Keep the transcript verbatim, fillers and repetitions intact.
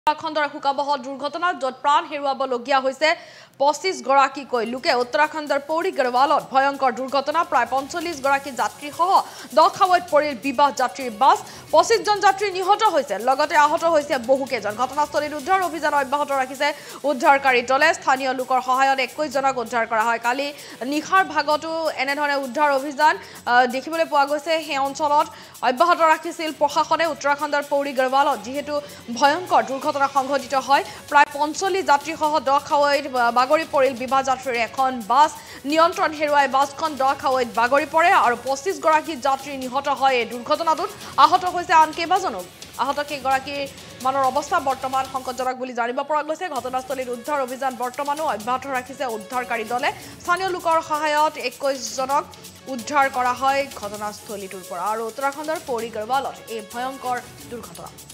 উত্তৰাখণ্ডৰ শোকাবহ দুৰ্ঘটনা য'ত প্ৰাণ হেৰুৱাবলগীয়া হৈছে পঁচিছ গৰাকীকৈ লোকে উত্তৰাখণ্ডৰ পৌৰী গড়ৱালত ভয়ংকৰ দুৰ্ঘটনা প্ৰায় পঞ্চল্লিছ গৰাকী যাত্ৰীসহ দহ খাৱৈত পৰিল বিবাহ যাত্ৰীৰ বাছ পঁচিছ জন যাত্ৰী নিহত হৈছে লগতে আহত হৈছে বহুকেইজন ঘটনাস্থলীত উদ্ধাৰ অভিযান অব্যাহত ৰাখিছে উদ্ধাৰকাৰী দলে স্থানীয় লোকৰ সহায়ত একৈছ জনক উদ্ধাৰ কৰা হয় কালি নিশাৰ ভাগতো এনেধৰণে উদ্ধাৰ অভিযান দেখিবলৈ পোৱা গৈছে সেই অঞ্চলত অব্যাহত ৰাখিছিল প্ৰশাসনে উত্তৰাখণ্ডৰ পৌৰী গড়ৱালত যিহেতু ভয়ংকৰ দুৰ্ঘটনা সংঘটিত হয় প্ৰায় পঞ্চল্লিছ যাত্ৰীসহ দহ খাৱৈত বাগৰি পৰিল বিবাহ যাত্ৰীৰ এখন বাছ নিয়ন্ত্ৰণ হেৰুৱাই বাছখন দহ খাৱৈত বাগৰি পৰে আৰু পঁচিছ গৰাকী যাত্ৰী নিহত হয় এই দুৰ্ঘটনাটোত আহত হৈছে আন কেইবাজনো আহত কেইগৰাকী মানৰ অৱস্থা বৰ্তমান সংকটজনক বুলি জানিব পৰা গৈছে ঘটনাস্থলীত উদ্ধাৰ অভিযান বৰ্তমানো অব্যাহত ৰাখিছে উদ্ধাৰকাৰী দলে স্থানীয় লোকৰ সহায়ত একৈছ জনক উদ্ধাৰ কৰা হয় ঘটনাস্থলীটোৰ পৰা আৰু উত্তৰাখণ্ডৰ পৌৰী গড়ৱালত এই ভয়ংকৰ দুৰ্ঘটনা